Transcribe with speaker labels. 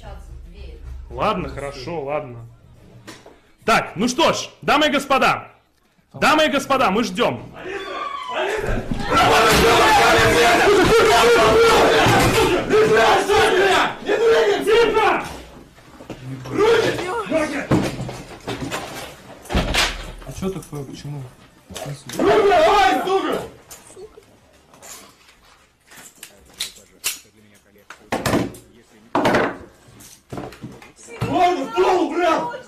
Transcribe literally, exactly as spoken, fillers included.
Speaker 1: постучаться в дверь.
Speaker 2: Ладно, хорошо, ладно. Так, ну что ж, дамы и господа. Дамы и господа, мы ждем.
Speaker 3: А что такое? Почему?
Speaker 4: Давай, сука! Ладно, в пол, брат!